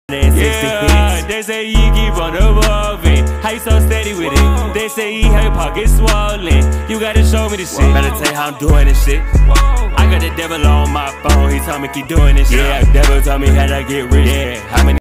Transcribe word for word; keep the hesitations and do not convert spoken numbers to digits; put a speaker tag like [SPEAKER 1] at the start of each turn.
[SPEAKER 1] Yeah, they say he keep on evolving. How you so steady with it? They say he had pockets swollen. You gotta show me this shit. Better tell you how I'm doing this shit. I got the devil on my phone. He told me keep doing this shit. Yeah, the devil told me how to get rich. Yeah, how many